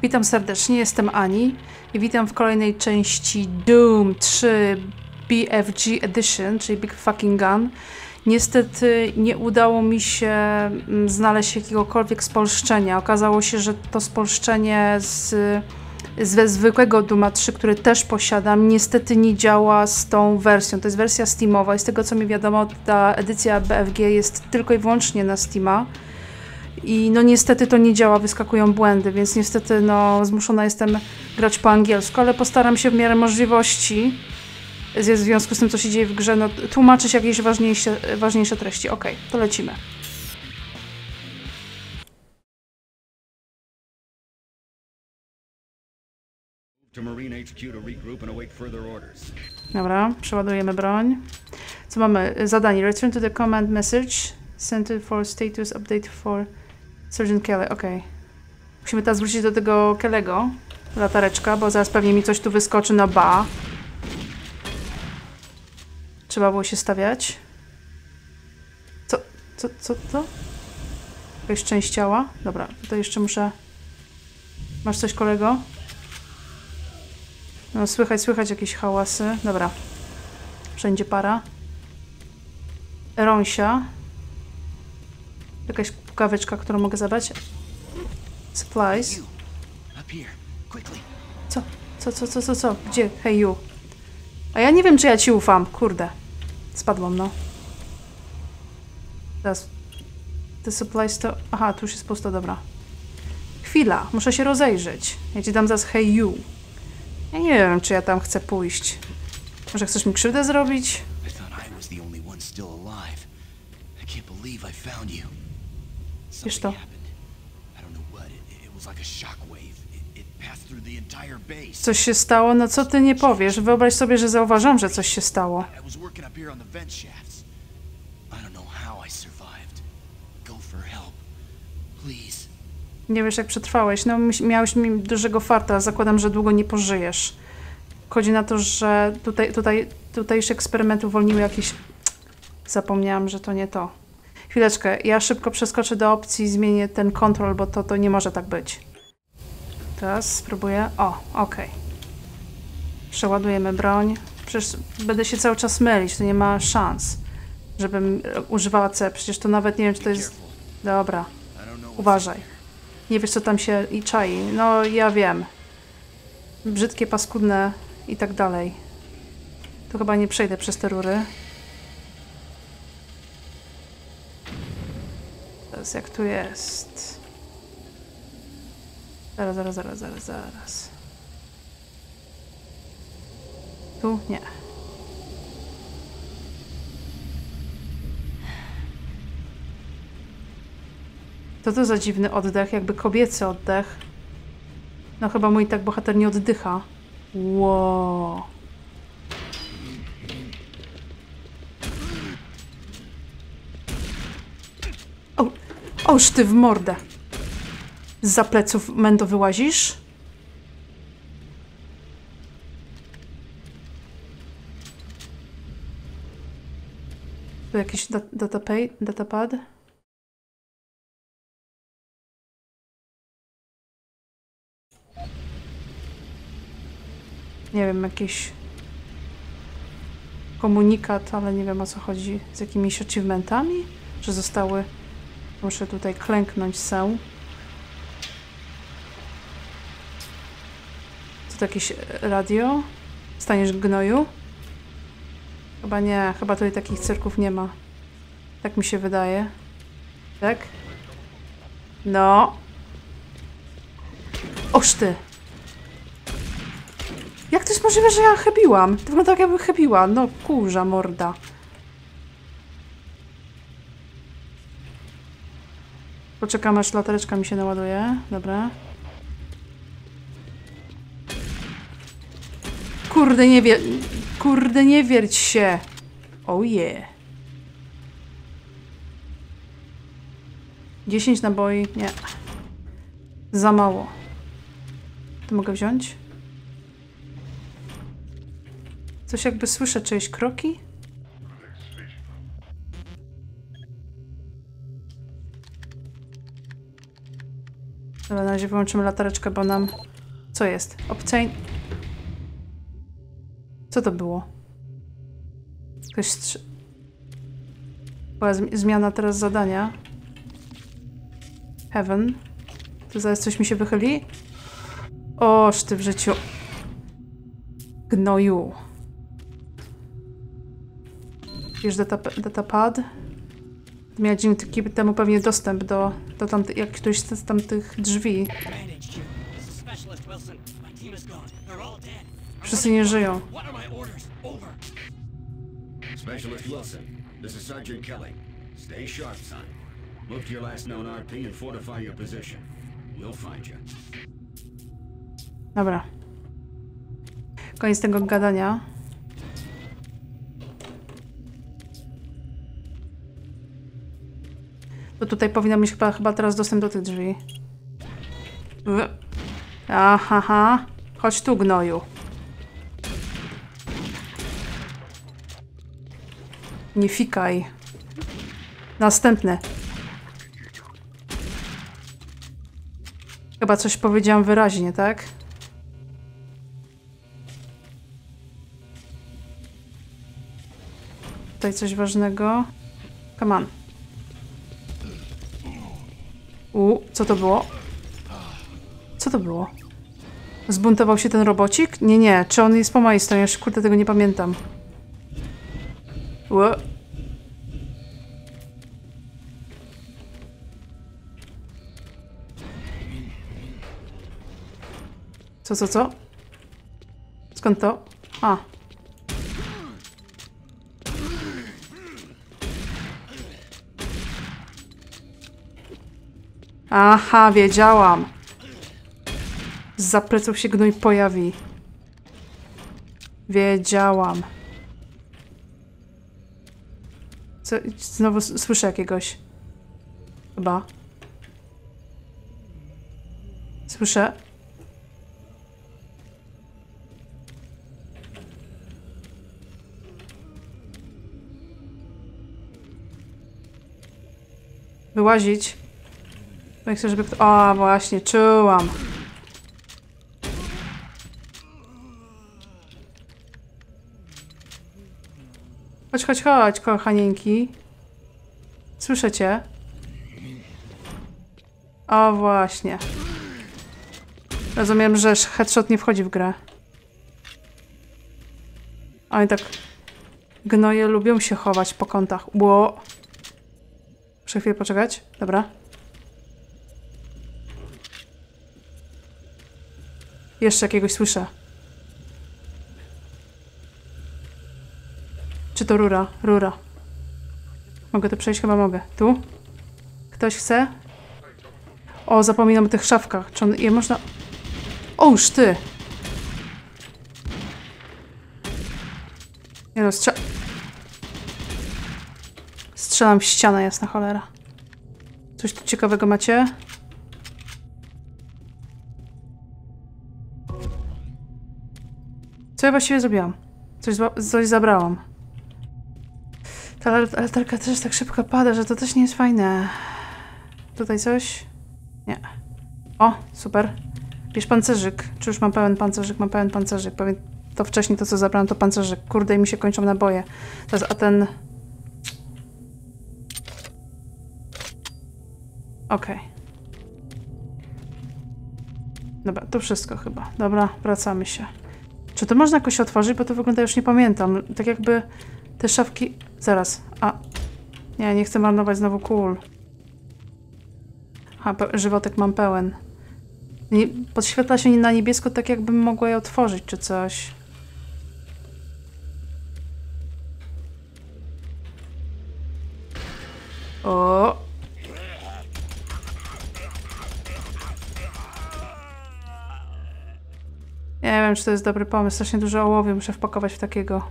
Witam serdecznie, jestem Ani i witam w kolejnej części Doom 3 BFG Edition, czyli Big Fucking Gun. Niestety nie udało mi się znaleźć jakiegokolwiek spolszczenia. Okazało się, że to spolszczenie ze zwykłego Dooma 3, który też posiadam, niestety nie działa z tą wersją. To jest wersja Steamowa i z tego co mi wiadomo, ta edycja BFG jest tylko i wyłącznie na Steama. I no niestety to nie działa, wyskakują błędy, więc niestety no zmuszona jestem grać po angielsku, ale postaram się w miarę możliwości, w związku z tym co się dzieje w grze, no tłumaczyć jakieś ważniejsze treści. Okej, to lecimy. Dobra, przeładujemy broń. Co mamy? Zadanie. Return to the command message. Center for status update for Sergeant Kelly. Okej. Musimy teraz wrócić do tego Kelly'ego. Latareczka, bo zaraz pewnie mi coś tu wyskoczy na ba. Trzeba było się stawiać. Co to? Jakaś część ciała? Dobra, tutaj jeszcze muszę... Masz coś, kolego? No, słychać jakieś hałasy. Dobra. Wszędzie para. Rąsia. Jakaś pukaweczka, którą mogę zabrać. Supplies. Co? Gdzie? Hey you. A ja nie wiem, czy ja ci ufam. Kurde. Spadłam, no. Teraz. Te supplies to... Aha, tu już jest pusto, dobra. Chwila, muszę się rozejrzeć. Ja ci dam zaraz hey you. Ja nie wiem, czy ja tam chcę pójść. Może chcesz mi krzywdę zrobić? Wiesz to. Coś się stało? No co ty nie powiesz? Wyobraź sobie, że zauważam, że coś się stało. Nie wiesz, jak przetrwałeś. No miałeś mi dużego farta. Zakładam, że długo nie pożyjesz. Chodzi na to, że tutejsze eksperymenty uwolniły jakieś... Zapomniałam, że to nie to. Chwileczkę, ja szybko przeskoczę do opcji i zmienię ten kontrol, bo to nie może tak być. Teraz spróbuję. O, okej. Przeładujemy broń. Przecież będę się cały czas mylić, to nie ma szans, żebym używała C. Przecież to nawet nie wiem, czy to jest... Dobra. Uważaj. Nie wiesz, co tam się i czai. No, ja wiem. Brzydkie, paskudne i tak dalej. Tu chyba nie przejdę przez te rury. Teraz jak tu jest? Zaraz. Tu? Nie. Co to za dziwny oddech? Jakby kobiecy oddech. No chyba mój tak bohater nie oddycha. Wow. Oż ty w mordę. Zza pleców Mendo wyłazisz? Tu jakiś datapad? Nie wiem, jakiś komunikat, ale nie wiem, o co chodzi. Z jakimiś achievementami? Że zostały... Muszę tutaj klęknąć się. Co to jakieś radio? Staniesz gnoju? Chyba nie. Chyba tutaj takich cyrków nie ma. Tak mi się wydaje. Tak? No. Oż ty! Jak to jest możliwe, że ja chybiłam? To wygląda tak, jakbym chybiła. No kurza morda. Poczekam, aż latareczka mi się naładuje. Dobra. Kurde, nie wierć się. Oh yeah. 10 naboi. Nie. Za mało. To mogę wziąć? Coś jakby słyszę czyjeś kroki? Dobra, na razie wyłączymy latareczkę, bo nam... Co jest? Obtain... Co to było? Ktoś była zmiana teraz zadania. Heaven. Tu zaraz coś mi się wychyli? Oż ty w życiu. Gnoju. Wiesz, datapad. Miała dzięki temu pewnie dostęp do jak któryś z tamtych drzwi. Wszyscy nie żyją. Specialist Wilson, this is Sergeant Kelly. Stay sharp, son. Look to your last known RP and fortify your position. We'll find you. Dobra. Koniec tego gadania. To tutaj powinna mieć chyba teraz dostęp do tych drzwi. Aha. Chodź tu, gnoju. Nie fikaj. Następne. Chyba coś powiedziałam wyraźnie, tak? Tutaj coś ważnego. Come on. Co to było? Co to było? Zbuntował się ten robocik? Nie. Czy on jest po mojej stronie? Jeszcze kurde tego nie pamiętam. Co? Skąd to? A. Aha, wiedziałam. Zza pleców się gnój pojawi. Wiedziałam. Co? Znowu słyszę jakiegoś. Chyba. Słyszę. Wyłazić. Jak chcę, żeby... O, właśnie, czułam. Chodź, kochanieńki. Słyszę cię. O, właśnie. Rozumiem, że headshot nie wchodzi w grę. Oni tak... Gnoje lubią się chować po kątach. Ło. Muszę chwilę poczekać. Dobra. Jeszcze jakiegoś słyszę. Czy to rura? Rura. Mogę tu przejść? Chyba mogę. Tu? Ktoś chce? O, zapominam o tych szafkach. Czy je można... Oż ty! Nie no, strzelam w ścianę, jasna cholera. Coś tu ciekawego macie? Co ja właściwie zrobiłam? Coś zabrałam. Ta latarka też tak szybko pada, że to też nie jest fajne. Tutaj coś? Nie. O, super. Bierz pancerzyk. Czy już mam pełen pancerzyk? Mam pełen pancerzyk. Powiem to wcześniej, to co zabrałam, to pancerzyk. Kurde, i mi się kończą naboje. Teraz, a ten... Okej. Dobra, to wszystko chyba. Dobra, wracamy się. Czy to można jakoś otworzyć? Bo to wygląda, już nie pamiętam. Tak jakby te szafki... Zaraz. A. Nie chcę marnować znowu kul. Żywotek mam pełen. Podświetla się na niebiesko, tak jakbym mogła je otworzyć, czy coś. O! Nie wiem, czy to jest dobry pomysł. Strasznie dużo ołowiu muszę wpakować w takiego.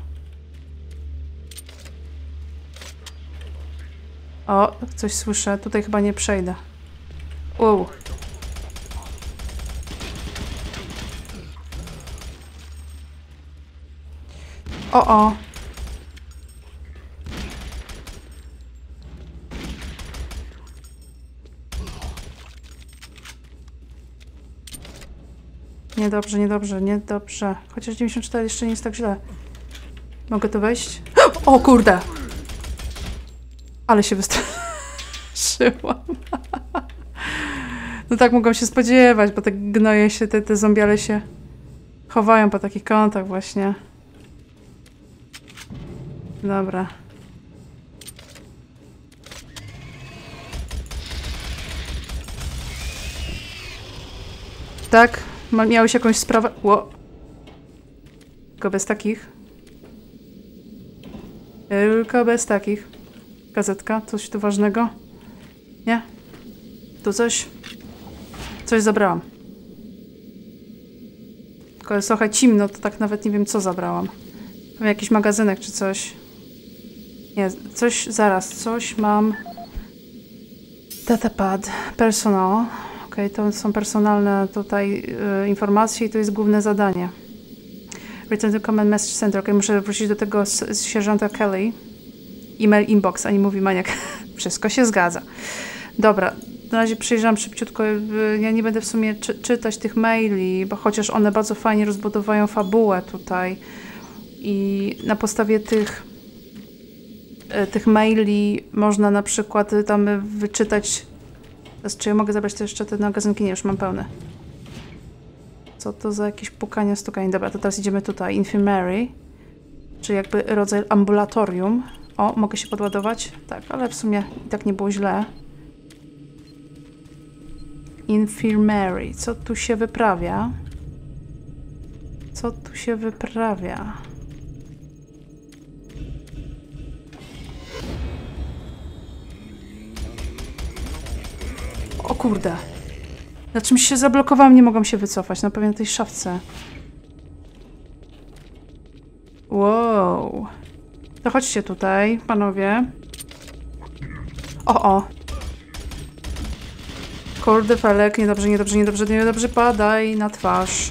O, coś słyszę. Tutaj chyba nie przejdę. Wow. O. Niedobrze, niedobrze, niedobrze. Chociaż 94 jeszcze nie jest tak źle. Mogę tu wejść? O kurde! Ale się wystraszyłam. No tak mogą się spodziewać, bo te gnoje się, te zombiale się chowają po takich kątach właśnie. Dobra. Tak? Miałeś jakąś sprawę? Ło. Tylko bez takich. Tylko bez takich. Gazetka? Coś tu ważnego? Nie? Tu coś? Coś zabrałam. Tylko jest trochę cimno, to tak nawet nie wiem, co zabrałam. Pewnie jakiś magazynek czy coś. Nie, coś, zaraz, coś mam. Datapad, personal. Okej, to są personalne tutaj informacje i to jest główne zadanie. Return to Command Message Center. Okej, muszę wrócić do tego z sierżanta Kelly. E-mail inbox, ani mówi maniak. Wszystko się zgadza. Dobra, na razie przyjrzałam szybciutko. Ja nie będę w sumie czytać tych maili, bo chociaż one bardzo fajnie rozbudowają fabułę tutaj. I na podstawie tych maili można na przykład tam wyczytać. Czy ja mogę zabrać to jeszcze te magazynki? Nie, już mam pełne. Co to za jakieś pukanie, stukanie? Dobra, to teraz idziemy tutaj. Infirmary, czyli jakby rodzaj ambulatorium. O, mogę się podładować? Tak, ale w sumie i tak nie było źle. Infirmary. Co tu się wyprawia? Co tu się wyprawia? O kurde. Na czymś się zablokowałam, nie mogłam się wycofać. No pewnie na tej szafce. Wow. To chodźcie tutaj, panowie. O. Kurde, felek. Niedobrze, niedobrze, niedobrze, niedobrze. Padaj na twarz.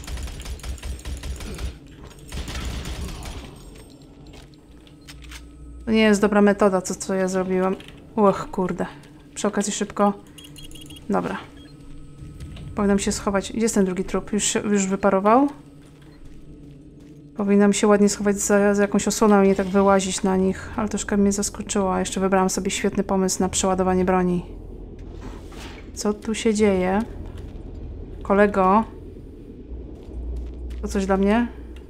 To nie jest dobra metoda, co ja zrobiłam. Uch, kurde. Przy okazji szybko. Dobra. Powinnam się schować. Gdzie jest ten drugi trup? Już wyparował? Powinnam się ładnie schować za jakąś osłoną i nie tak wyłazić na nich. Ale troszkę mnie zaskoczyło. Jeszcze wybrałam sobie świetny pomysł na przeładowanie broni. Co tu się dzieje? Kolego? To coś dla mnie?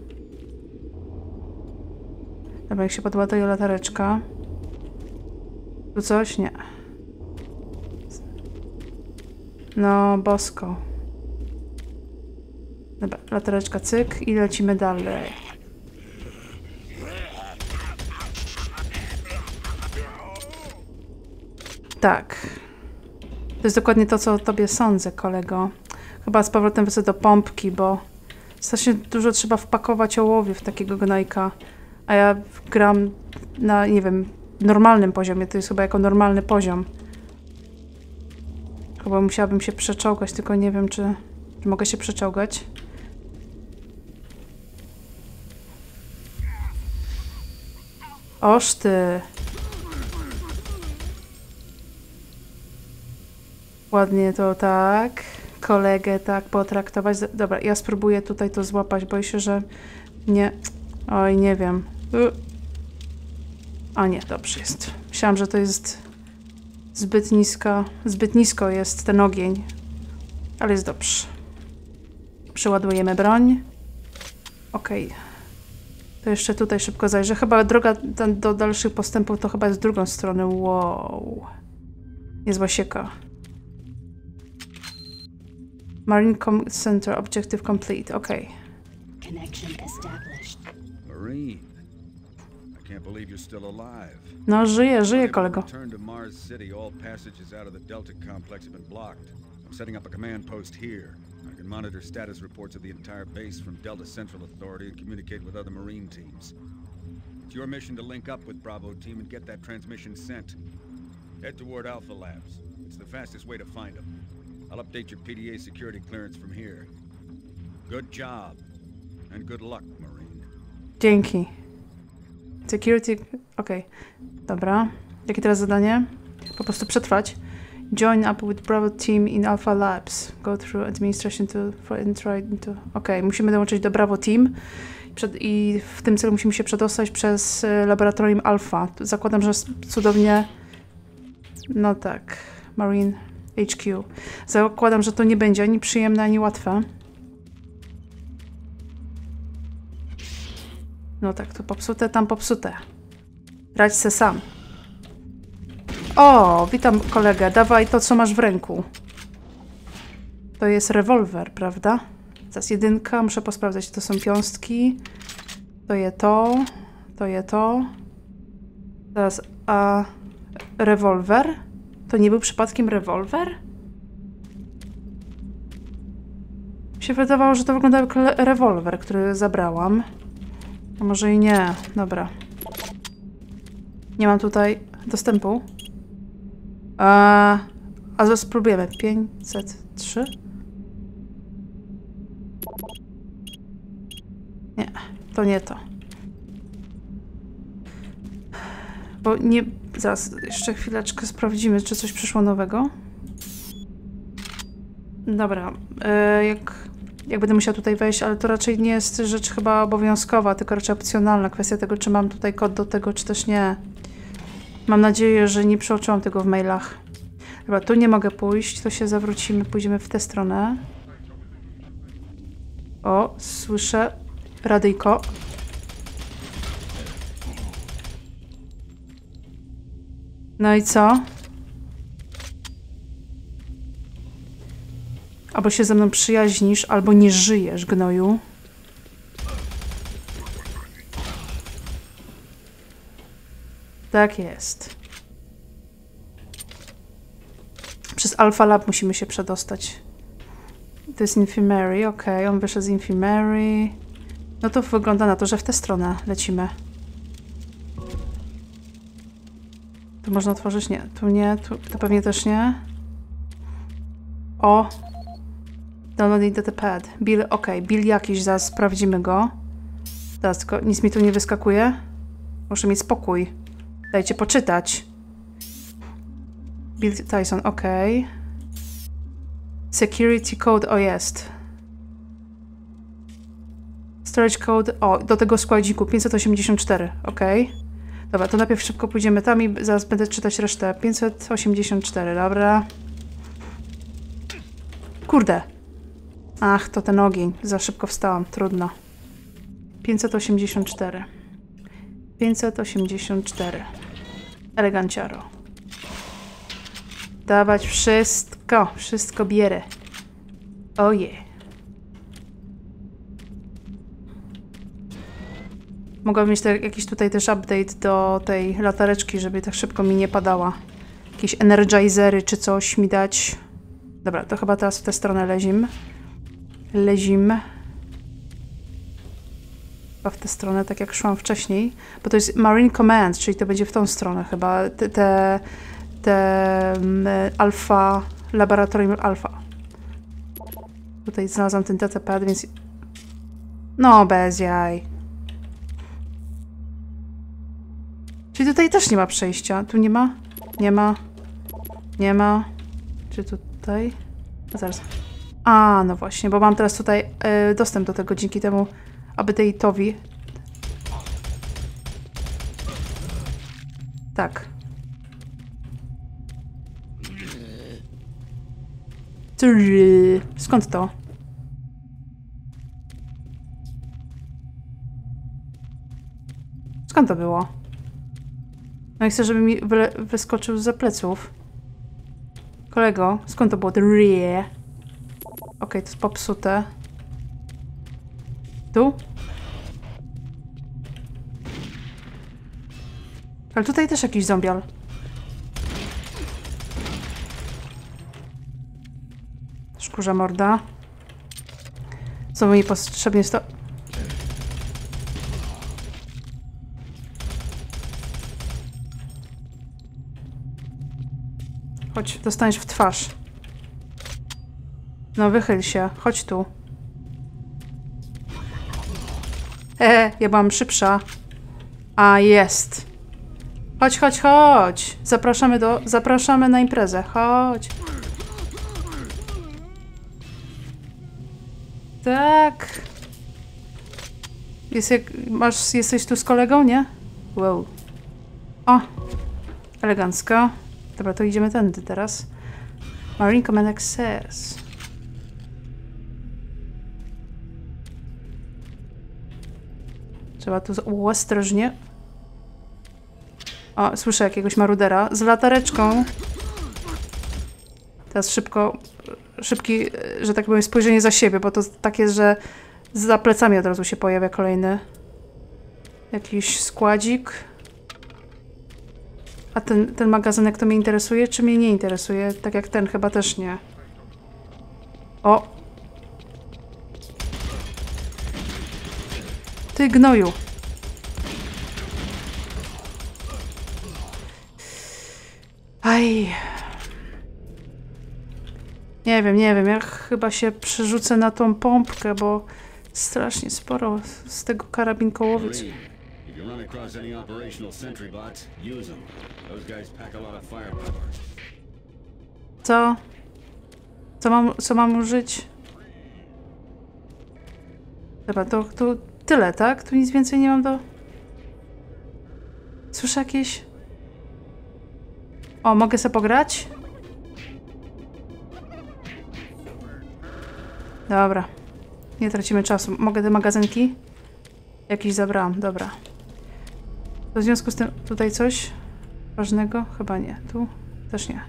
Dobra, jak się podładuje latareczka. Tu coś? Nie. No, bosko. Dobra, latareczka cyk i lecimy dalej. Tak. To jest dokładnie to, co o tobie sądzę, kolego. Chyba z powrotem wrócę do pompki, bo strasznie dużo trzeba wpakować ołowiu w takiego gnojka. A ja gram na, nie wiem, normalnym poziomie. To jest chyba jako normalny poziom. Chyba musiałabym się przeczołgać, tylko nie wiem, czy mogę się przeczołgać. Oż ty. Ładnie to tak. Kolegę tak potraktować. Dobra, ja spróbuję tutaj to złapać. Boję się, że nie. Oj, nie wiem. A nie, dobrze jest. Myślałam, że to jest zbyt nisko jest ten ogień. Ale jest dobrze. Przeładujemy broń. Okej. To jeszcze tutaj szybko zajrzę. Chyba droga do dalszych postępów to chyba jest z drugą stronę. Wow. Niezła sieka. Marine Center Objective Complete. Okej. Connection established. Marine. I can't believe you're still alive. No, żyję, kolego. Return to Mars City. All passages out of the Delta complex have been blocked. I'm setting up a command post here. I can monitor status reports of the entire base from Delta Central Authority and communicate with other Marine teams. It's your mission to link up with Bravo team and get that transmission sent. Head toward Alpha Labs. It's the fastest way to find them. I'll update your PDA security clearance from here. Good job. And good luck, Marine. Dzięki. Security... Okej. Dobra. Jakie teraz zadanie? Po prostu przetrwać. Join up with Bravo team in Alpha Labs. Go through administration and try into... Okej, musimy dołączyć do Bravo team. I w tym celu musimy się przedostać przez laboratorium Alpha. Zakładam, że cudownie... No tak. Marine HQ. Zakładam, że to nie będzie ani przyjemne, ani łatwe. No tak, tu popsute, tam popsute. Radź se sam. O, witam kolegę. Dawaj to, co masz w ręku. To jest rewolwer, prawda? To jest 1. Muszę posprawdzać, to są 5. To je to. To je to. Teraz, a... Rewolwer? To nie był przypadkiem rewolwer? Mi się wydawało, że to wygląda jak rewolwer, który zabrałam. A może i nie. Dobra. Nie mam tutaj dostępu. A spróbujemy. 503? Nie, to nie to. Bo nie... Zaraz, jeszcze chwileczkę sprawdzimy, czy coś przyszło nowego. Dobra, jak będę musiała tutaj wejść, ale to raczej nie jest rzecz chyba obowiązkowa, tylko raczej opcjonalna. Kwestia tego, czy mam tutaj kod do tego, czy też nie. Mam nadzieję, że nie przeoczyłam tego w mailach. Dobra, tu nie mogę pójść, to się zawrócimy, pójdziemy w tę stronę. O, słyszę radyjko. No i co? Albo się ze mną przyjaźnisz, albo nie żyjesz, gnoju. Tak jest. Przez Alpha Lab musimy się przedostać. To jest Infirmary, okej, on wyszedł z Infirmary. No to wygląda na to, że w tę stronę lecimy. Tu można otworzyć? Nie. Tu nie. Tu pewnie też nie. O! Downloading datapad. Bill, okej. Bill jakiś, zaraz sprawdzimy go. Teraz tylko nic mi tu nie wyskakuje. Muszę mieć spokój. Dajcie poczytać. Bill Tyson, okej. Security code, o jest. Storage code, o, do tego składziku 584, okej. Dobra, to najpierw szybko pójdziemy tam i zaraz będę czytać resztę. 584, dobra. Kurde. Ach, to ten ogień. Za szybko wstałam, trudno. 584. 584. Eleganciaro. Dawać wszystko. Wszystko bierę. Oje. Mogłabym mieć jakiś tutaj też update do tej latareczki, żeby tak szybko mi nie padała. Jakieś energizery czy coś mi dać. Dobra, to chyba teraz w tę stronę lezim. Chyba w tę stronę, tak jak szłam wcześniej. Bo to jest Marine Command, czyli to będzie w tą stronę chyba. Te alfa, laboratorium alfa. Tutaj znalazłam ten datapad, więc... No, bez jaj. Czyli tutaj też nie ma przejścia. Tu nie ma? Nie ma. Nie ma. Czy tutaj? Zaraz. A, no właśnie, bo mam teraz tutaj dostęp do tego dzięki temu update'owi. Tak. Skąd to? Skąd to było? No i chcę, żeby mi wyskoczył zza pleców. Kolego, skąd to było? Okej, to jest popsute. Tu? Ale tutaj też jakiś zombial. Szkurza morda. Co mi potrzebnie jest to... Chodź, dostaniesz w twarz. No wychyl się, chodź tu. Ja byłam szybsza. A, jest. Chodź, chodź, chodź! Zapraszamy na imprezę. Chodź. Tak. Jesteś tu z kolegą, nie? Wow. O! Elegancko. Dobra, to idziemy tędy teraz. Marine Command Access. Trzeba tu ostrożnie. O, słyszę jakiegoś marudera z latareczką. Teraz szybki, że tak powiem, spojrzenie za siebie, bo to tak jest, że za plecami od razu się pojawia kolejny jakiś składzik. A ten magazynek to mnie interesuje, czy mnie nie interesuje? Tak jak ten, chyba też nie. O! Ty gnoju! Aj! Nie wiem, ja chyba się przerzucę na tą pompkę, bo strasznie sporo z tego karabinkołowiec. If you run across any operational sentry bots, use them. Those guys pack a lot of firepower. Co? Co mam użyć? Dobra, to tyle, tak? Tu nic więcej nie mam do... Słyszę jakieś... O, mogę sobie pograć? Dobra. Nie tracimy czasu. Mogę te magazynki? Jakiś zabrałam, dobra. To w związku z tym tutaj coś ważnego? Chyba nie. Tu też nie.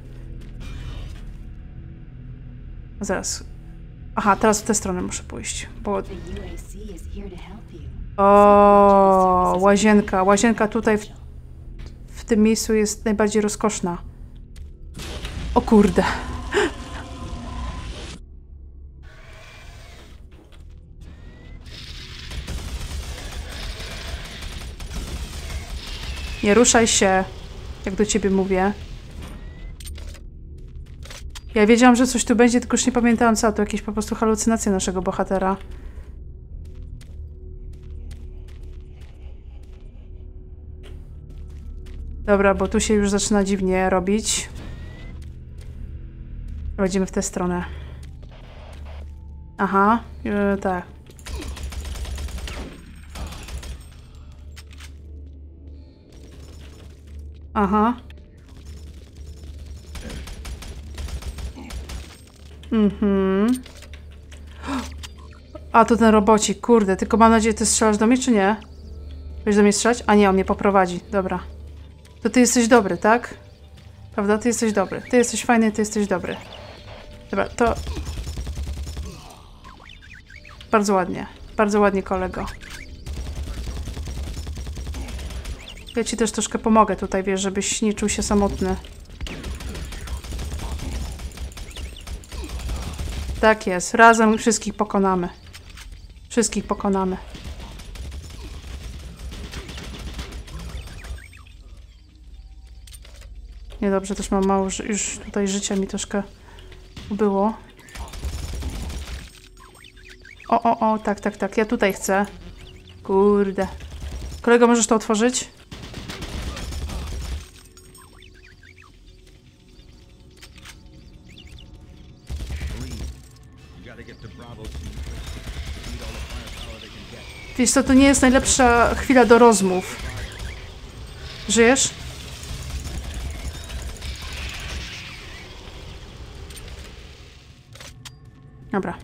Zaraz. Aha, teraz w tę stronę muszę pójść, bo... O, łazienka. Łazienka tutaj w tym miejscu jest najbardziej rozkoszna. O kurde. Nie ruszaj się, jak do ciebie mówię. Ja wiedziałam, że coś tu będzie, tylko już nie pamiętałam co. To jakieś po prostu halucynacje naszego bohatera. Dobra, bo tu się już zaczyna dziwnie robić. Prowadzimy w tę stronę. Aha, tak. Aha. A, to ten robocik, kurde. Tylko mam nadzieję, ty strzelasz do mnie, czy nie? Będziesz do mnie strzelać? A nie, on mnie poprowadzi. Dobra. To ty jesteś dobry, tak? Prawda? Ty jesteś dobry. Ty jesteś fajny, ty jesteś dobry. Dobra, to... Bardzo ładnie. Bardzo ładnie, kolego. Ja ci też troszkę pomogę tutaj, wiesz, żebyś nie czuł się samotny. Tak jest. Razem wszystkich pokonamy. Wszystkich pokonamy. Niedobrze, też mam mało, już tutaj życia mi troszkę było. O, tak. Ja tutaj chcę. Kurde. Kolego, możesz to otworzyć? Wiesz co, to nie jest najlepsza chwila do rozmów. Żyjesz? Dobra.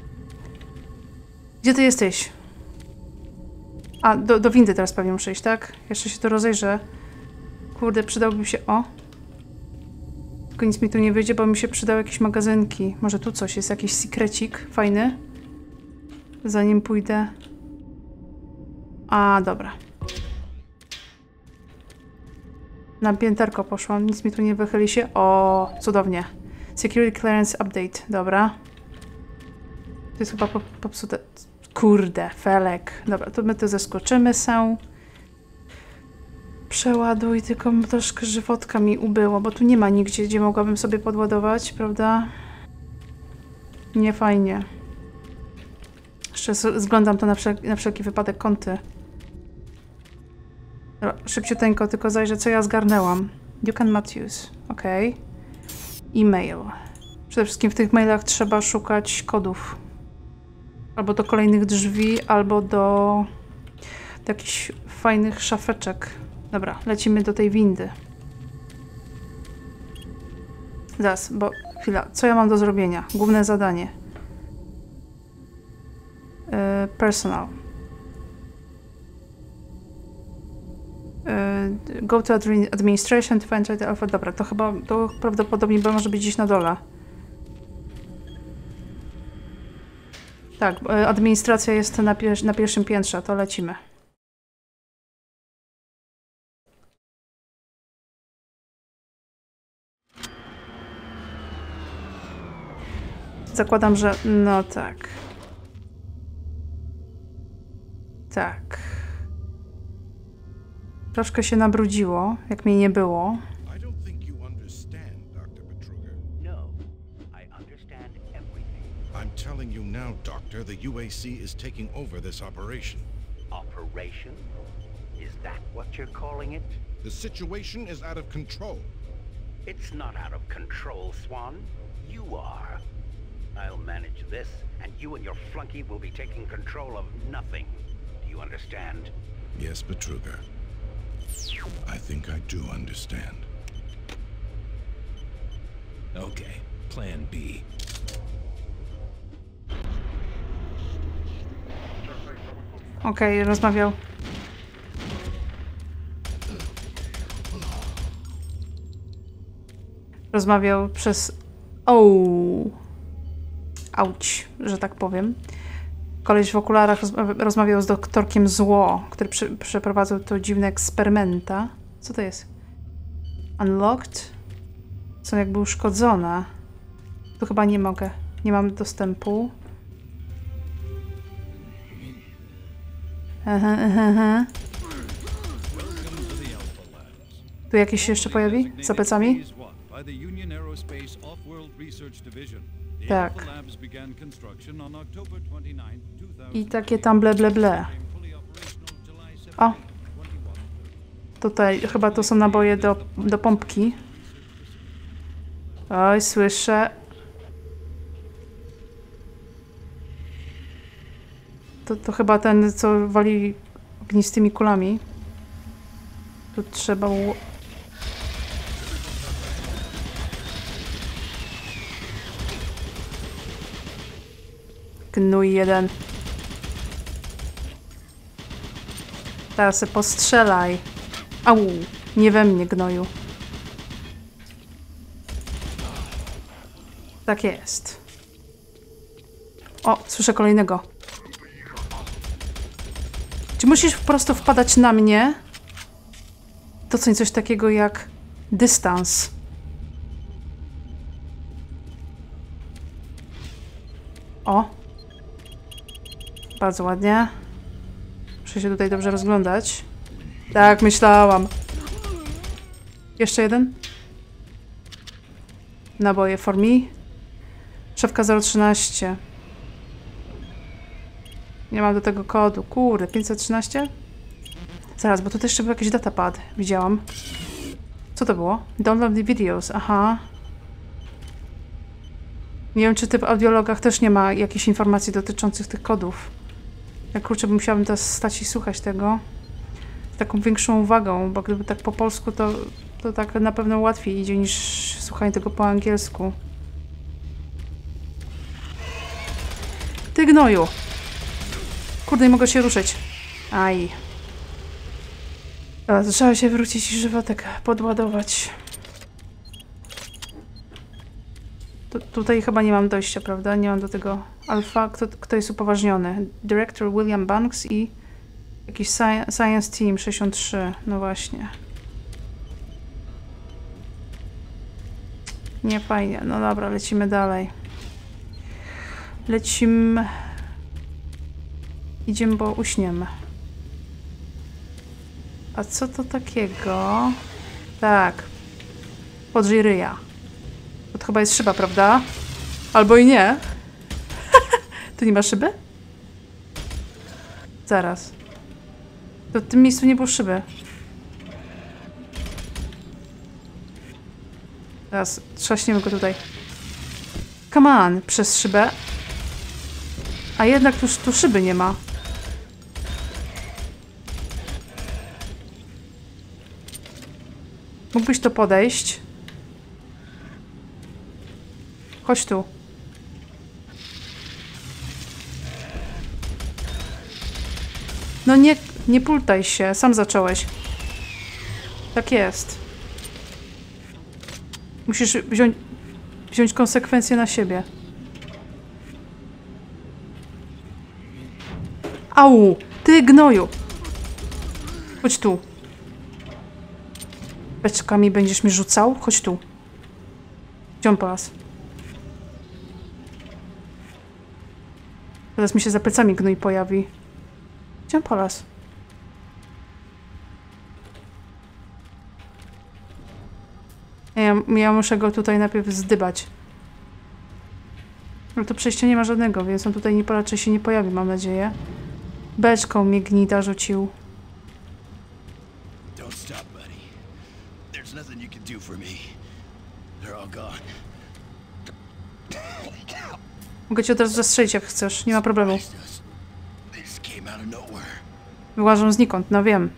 Gdzie ty jesteś? A, do windy teraz pewnie muszę iść, tak? Jeszcze się to rozejrzę. Kurde, przydałby się... O! Tylko nic mi tu nie wyjdzie, bo mi się przydały jakieś magazynki. Może tu coś jest, jakiś sekrecik fajny. Zanim pójdę... A, dobra. Na pięterko poszłam, nic mi tu nie wychyli się. O, cudownie. Security Clearance Update, dobra. To jest chyba popsute. Kurde, felek. Dobra, to my to zeskoczymy są. Przeładuj, tylko troszkę żywotka mi ubyło, bo tu nie ma nigdzie, gdzie mogłabym sobie podładować, prawda? Nie fajnie. Jeszcze zglądam to na wszelki wypadek kąty. Szybciuteńko, tylko zajrzę, co ja zgarnęłam. Dukan Matthews. Okej. E-mail. Przede wszystkim w tych mailach trzeba szukać kodów. Albo do kolejnych drzwi, albo do jakichś fajnych szafeczek. Dobra, lecimy do tej windy. Zaraz, bo chwila. Co ja mam do zrobienia? Główne zadanie. Personal. Go to administration to enter the alpha. Dobra, to chyba, to prawdopodobnie może być gdzieś na dole. Tak, administracja jest na pierwszym piętrze, to lecimy. Zakładam, że... no tak. Tak. Troszkę się nabrudziło, jak mnie nie było. I'm telling you now, Doctor, the UAC is taking over this operation. Operation? Is that what you're calling it? The situation is out of control. It's not out of control, Swan. You are. I'll manage this, and you and your flunky will be taking control of nothing. Do you understand? Yes, Betruger. I think I do understand. Okay, plan B. Okej, rozmawiał. Rozmawiał przez... Auć, że tak powiem. Koleś w okularach rozmawiał z doktorkiem Zło, który przeprowadzał to dziwne eksperymenta. Co to jest? Unlocked? Są jakby uszkodzone. Tu chyba nie mogę. Nie mam dostępu. Tu jakieś się jeszcze pojawi? Za plecami? Tak. I takie tam ble ble ble. O! Tutaj chyba to są naboje do pompki. Oj, słyszę. To chyba ten, co wali ognistymi kulami. Tu trzeba... Gnój jeden. Teraz se postrzelaj. Au, nie we mnie, gnoju. Tak jest. O, słyszę kolejnego. Czy musisz po prostu wpadać na mnie? To coś takiego jak dystans. O! Bardzo ładnie. Muszę się tutaj dobrze rozglądać. Tak, myślałam. Jeszcze jeden. Naboje for me. Szefka 013. Nie mam do tego kodu. Kurde, 513? Zaraz, bo tu też jeszcze był jakiś datapad. Widziałam. Co to było? Download the videos. Aha. Nie wiem, czy ty w audiologach też nie ma jakichś informacji dotyczących tych kodów. Jak kurczę, bym musiałabym teraz stać i słuchać tego z taką większą uwagą, bo gdyby tak po polsku, to tak na pewno łatwiej idzie niż słuchanie tego po angielsku. Ty gnoju! Kurde, nie mogę się ruszyć. Aj. Dobra, trzeba się wrócić i żywotek podładować. Tutaj chyba nie mam dojścia, prawda? Nie mam do tego alfa. Kto jest upoważniony? Dyrektor William Banks i jakiś Science Team 63. No właśnie. Nie fajnie. No dobra, lecimy dalej. Lecimy... Idziemy, bo uśniemy. A co to takiego? Tak. Podrzyj ryja. To chyba jest szyba, prawda? Albo i nie. Tu nie ma szyby? Zaraz. To w tym miejscu nie było szyby. Teraz trzaśniemy go tutaj. Come on, przez szybę. A jednak tu szyby nie ma. Mógłbyś to podejść? Chodź tu. No nie pultaj się, sam zacząłeś. Tak jest. Musisz wziąć konsekwencje na siebie. Au! Ty gnoju! Chodź tu. Beczkami będziesz mi rzucał? Chodź tu. Gdzie on polas? Teraz mi się za plecami gnój pojawi. Gdzie on polas? Ja muszę go tutaj najpierw zdybać. Ale to przejścia nie ma żadnego, więc on tutaj raczej się nie pojawi, mam nadzieję. Beczką mnie gnida rzucił. Don't stop, buddy. There's nothing you can do for me. They're all gone. Mogę cię od razu zastrzelić, jak chcesz. Nie ma problemu. They just came out of nowhere. Wyłażą znikąd, no wiem.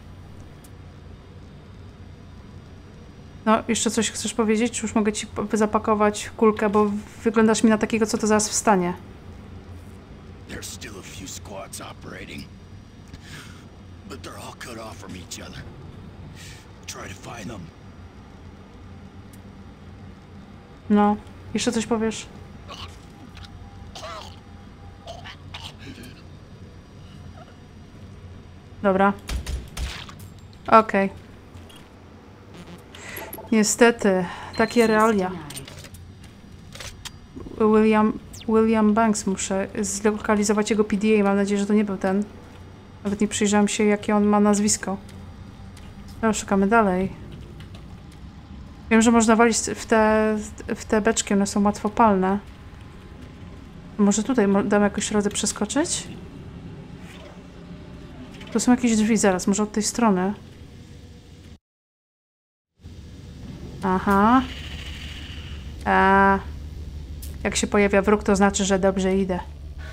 No, jeszcze coś chcesz powiedzieć? Czy już mogę ci zapakować kulkę, bo wyglądasz mi na takiego, co to zaraz wstanie. There's still a few squads operating, but they're all cut off from each other. Try to find them. No, jeszcze coś powiesz? Dobra. Okej. Niestety, takie realia. William Banks, muszę zlokalizować jego PDA. Mam nadzieję, że to nie był ten. Nawet nie przyjrzałam się, jakie on ma nazwisko. No, szukamy dalej. Wiem, że można walić w te beczki, one są łatwopalne. Może tutaj dam jakoś radę przeskoczyć? Tu są jakieś drzwi, zaraz, może od tej strony. Aha. Jak się pojawia wróg, to znaczy, że dobrze idę.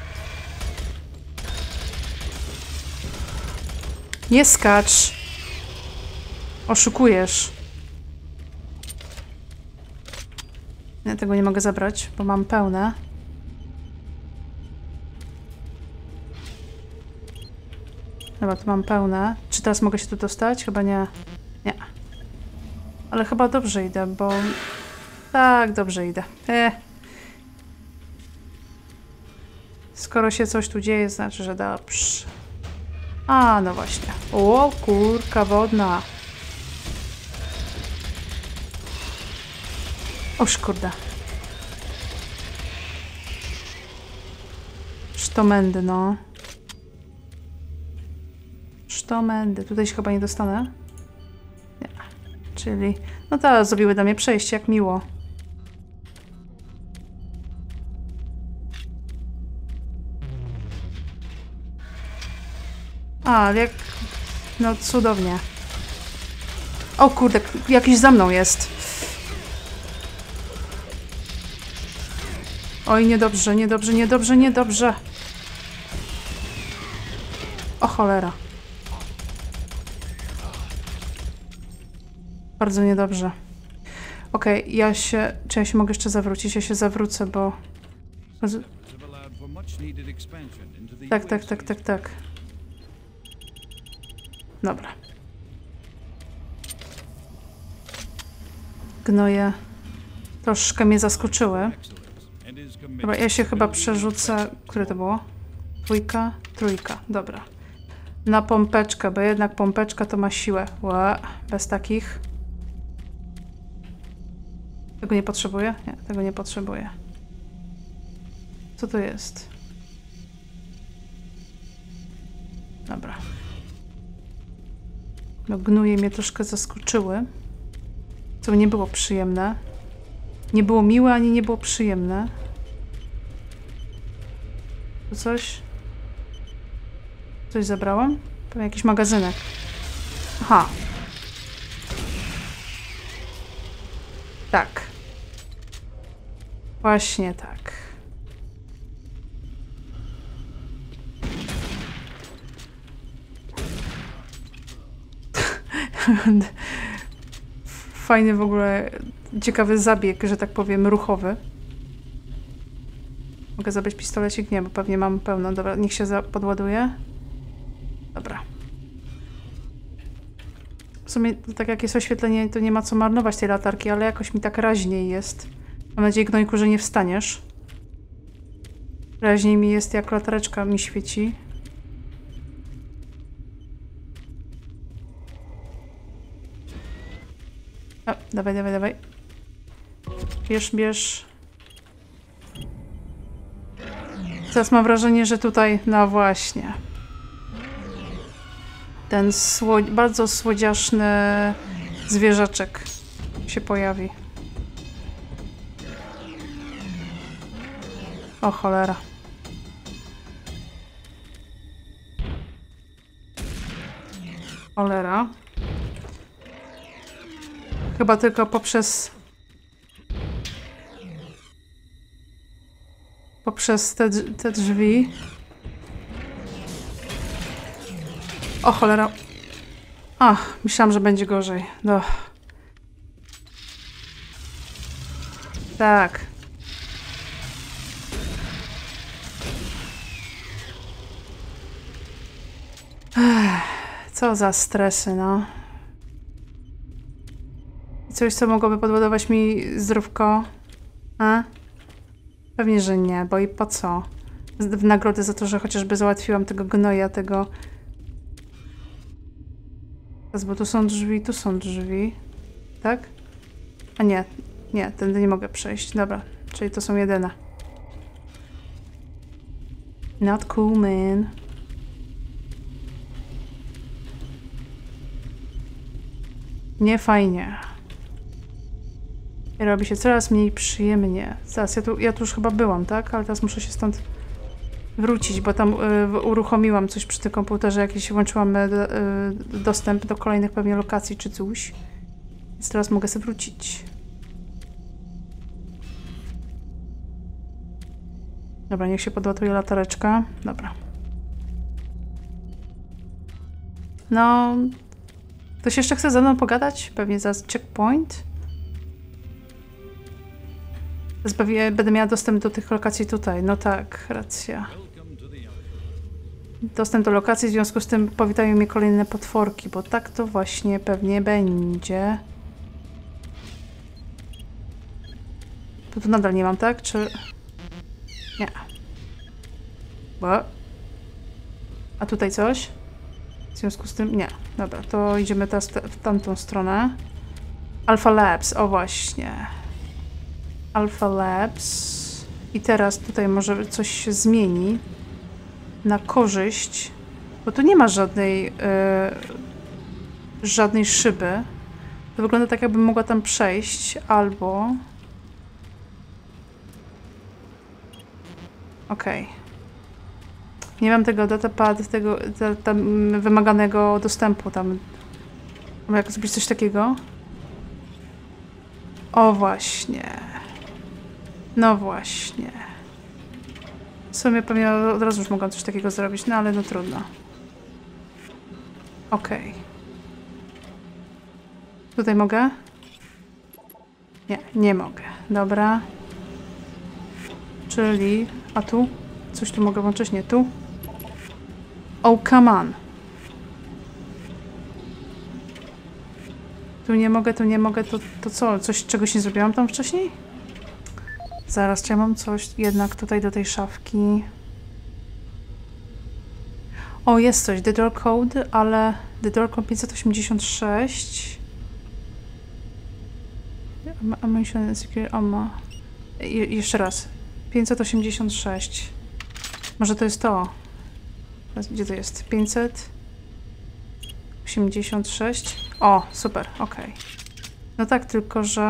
Nie skacz. Oszukujesz. Ja tego nie mogę zabrać, bo mam pełne. Dobra, tu mam pełne. Czy teraz mogę się tu dostać? Chyba nie. Nie. Ale chyba dobrze idę, bo... Tak, dobrze idę. Skoro się coś tu dzieje, znaczy, że dobrze. A, no właśnie. O, kurka wodna. Oż kurde. Sztomendy, no. Sztomendy. Tutaj się chyba nie dostanę. Nie. Czyli... No teraz zrobiły dla mnie przejście, jak miło. A, jak... No cudownie. O kurde, jakiś za mną jest. Oj, niedobrze, niedobrze, niedobrze, niedobrze. O cholera. Bardzo niedobrze. Okej, ja się... Czy ja się mogę jeszcze zawrócić? Ja się zawrócę, bo... Tak. Dobra. Gnoje troszkę mnie zaskoczyły. Dobra, ja się chyba przerzucę... Które to było? 2, 3. Dobra. Na pompeczkę, bo jednak pompeczka to ma siłę. Ła, bez takich. Tego nie potrzebuję? Nie, tego nie potrzebuję. Co to jest? Dobra. No, gnuje mnie troszkę zaskoczyły. Co nie było przyjemne. Nie było miłe, ani nie było przyjemne. Tu coś? Coś zabrałam? Pewnie jakiś magazynek. Aha. Tak. Właśnie tak. Fajny w ogóle, ciekawy zabieg, że tak powiem, ruchowy. Mogę zabrać pistolecik? Nie, bo pewnie mam pełno. Dobra, niech się podładuje. Dobra. W sumie, tak jak jest oświetlenie, to nie ma co marnować tej latarki, ale jakoś mi tak raźniej jest. Mam nadzieję, Gnojku, że nie wstaniesz. Raźniej mi jest, jak latareczka mi świeci. O, dawaj, dawaj, dawaj. Bierz, bierz. Teraz mam wrażenie, że tutaj, no właśnie. Ten bardzo słodziaszny zwierzaczek się pojawi. O cholera. Cholera. Chyba tylko poprzez te drzwi. O cholera. Ach, myślałam, że będzie gorzej. No. Tak. Co za stresy, no. Coś, co mogłoby podładować mi zdrówko? A? Pewnie, że nie, bo i po co? W nagrodę za to, że chociażby załatwiłam tego gnoja, tego... Bo tu są drzwi, tak? A nie, nie, tędy nie mogę przejść, dobra, czyli to są jedyne. Not cool, man. Nie fajnie. I robi się coraz mniej przyjemnie. Zaraz, ja tu już chyba byłam, tak? Ale teraz muszę się stąd wrócić, bo tam uruchomiłam coś przy tym komputerze, jakiś włączyłam dostęp do kolejnych pewnie lokacji czy coś. Więc teraz mogę sobie wrócić. Dobra, niech się podładuje latareczka. Dobra. No... Ktoś jeszcze chce ze mną pogadać? Pewnie za checkpoint. Pewnie będę miała dostęp do tych lokacji tutaj. No tak, racja. Dostęp do lokacji, w związku z tym powitają mnie kolejne potworki, bo tak to właśnie pewnie będzie. Tu nadal nie mam, tak? Czy... Nie. Bo... A tutaj coś? W związku z tym... Nie. Dobra, to idziemy teraz w tamtą stronę. Alpha Labs, o właśnie. Alpha Labs. I teraz tutaj może coś się zmieni na korzyść, bo tu nie ma żadnej szyby. To wygląda tak, jakbym mogła tam przejść, albo... Okej. Nie mam tego datapad, tego tam wymaganego dostępu tam. Mam jak zrobić coś takiego? O właśnie. No właśnie. W sumie pewnie od razu już mogłam coś takiego zrobić, no ale no trudno. Okej. Tutaj mogę? Nie, nie mogę. Dobra. Czyli... A tu? Coś tu mogę włączyć? Nie, tu? Oh, come on. Tu nie mogę, to co? Czegoś nie zrobiłam tam wcześniej? Zaraz, czy ja mam coś jednak tutaj do tej szafki? O, jest coś. The door code, ale... The door code 586. Ammunition secure ammo. Jeszcze raz. 586. Może to jest to. Gdzie to jest? 586. O, super, okej. No tak, tylko że...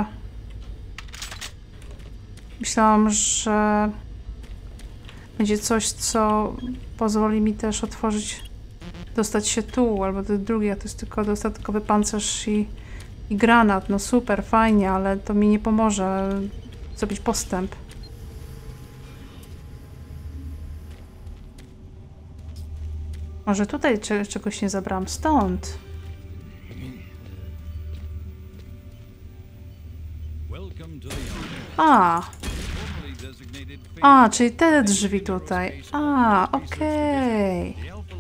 Myślałam, że... Będzie coś, co pozwoli mi też otworzyć... Dostać się tu, albo do drugiej, a to jest tylko dodatkowy pancerz i granat. No super, fajnie, ale to mi nie pomoże zrobić postęp. Może tutaj czegoś nie zabrałam stąd. A, czyli te drzwi tutaj. A, okej.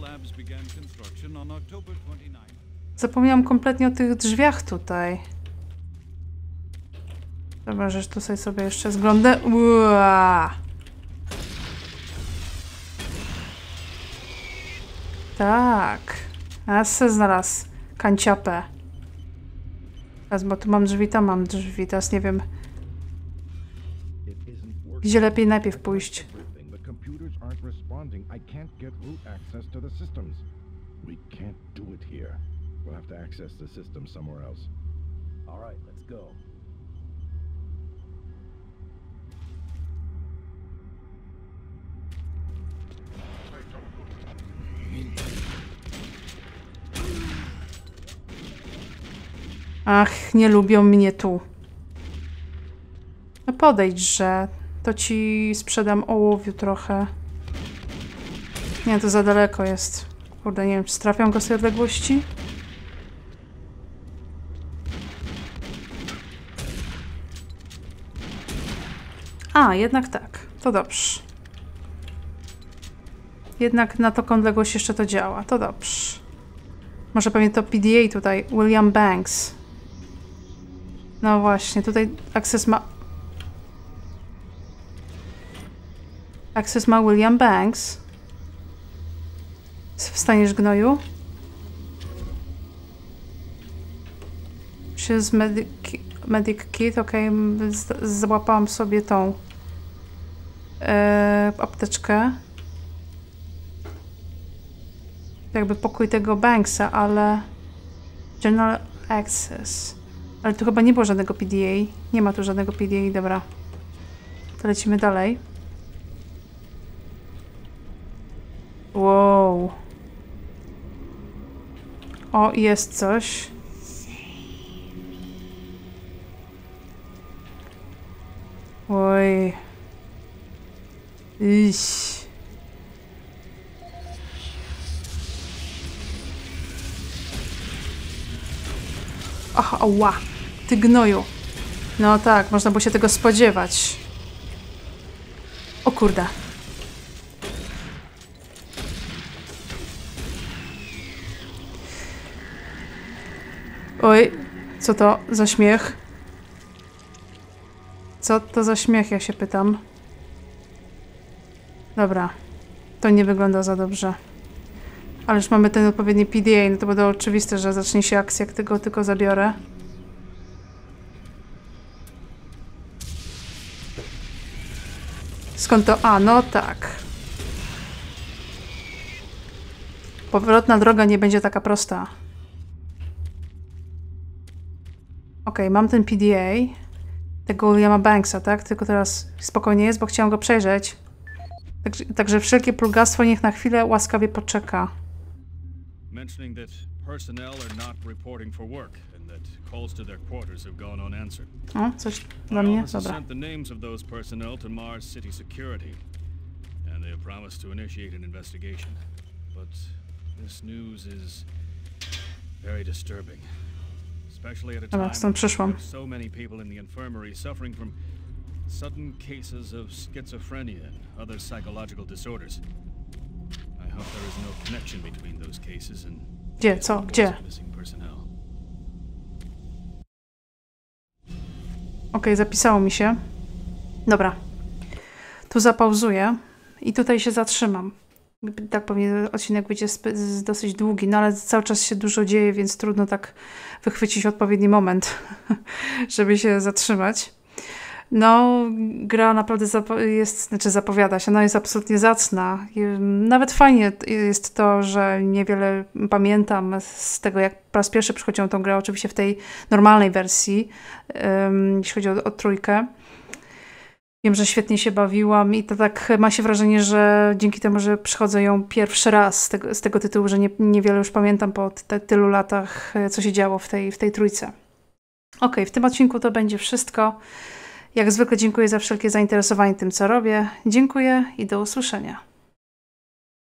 Zapomniałam kompletnie o tych drzwiach tutaj. Dobra, że tutaj sobie jeszcze zglądę. Ua! Tak. A se znalazł kanciapę. Teraz, bo tu mam drzwi, tam mam drzwi. Teraz nie wiem, gdzie lepiej najpierw pójść. Ach, nie lubią mnie tu. No podejdź, że to ci sprzedam ołowiu trochę. Nie, to za daleko jest. Kurde, nie wiem, czy trafiam go z tej odległości? A, jednak tak. To dobrze. Jednak na taką odległość jeszcze to działa. To dobrze. Może pewnie to PDA tutaj. William Banks. No właśnie, tutaj Access ma William Banks. Wstaniesz, gnoju? Przez Medic Kit, okej. Złapałam sobie tą apteczkę. Jakby pokój tego Banksa, ale... General Access. Ale tu chyba nie było żadnego PDA. Nie ma tu żadnego PDA, dobra. To lecimy dalej. Wow. O, jest coś. Oj. Iś. Ach, ała. Ty gnoju. No tak, można było się tego spodziewać. O kurde. Oj, co to za śmiech? Co to za śmiech, ja się pytam. Dobra. To nie wygląda za dobrze. Ale już mamy ten odpowiedni PDA, no to będzie oczywiste, że zacznie się akcja, jak tego tylko zabiorę. Skąd to? A, no tak. Powrotna droga nie będzie taka prosta. Okej, mam ten PDA. Tego Williama Banksa, tak? Tylko teraz spokojnie jest, bo chciałam go przejrzeć. Także wszelkie plugastwo niech na chwilę łaskawie poczeka. Mentioning that personnel are not reporting for work and that calls to their quarters have gone unanswered. O, coś dla mnie? Dobra. Sent the names of those personnel to Mars City Security and they have promised to initiate an investigation. But this news is very disturbing. Especially at a time when there are so many people in the infirmary suffering from sudden cases of schizophrenia and other psychological disorders. I hope there is no connection between those cases and Gdzie? Co? Gdzie? Okej, zapisało mi się. Dobra. Tu zapauzuję i tutaj się zatrzymam. Tak pewnie odcinek będzie dosyć długi, no ale cały czas się dużo dzieje, więc trudno tak wychwycić odpowiedni moment, żeby się zatrzymać. No, gra naprawdę zapowiada się, no jest absolutnie zacna. Nawet fajnie jest to, że niewiele pamiętam z tego, jak po raz pierwszy przychodziłam tą grę, oczywiście w tej normalnej wersji, jeśli chodzi o trójkę. Wiem, że świetnie się bawiłam i to tak ma się wrażenie, że dzięki temu, że przychodzę ją pierwszy raz z tego tytułu, że niewiele już pamiętam po tylu latach, co się działo w tej trójce. Okej, w tym odcinku to będzie wszystko. Jak zwykle dziękuję za wszelkie zainteresowanie tym, co robię. Dziękuję i do usłyszenia.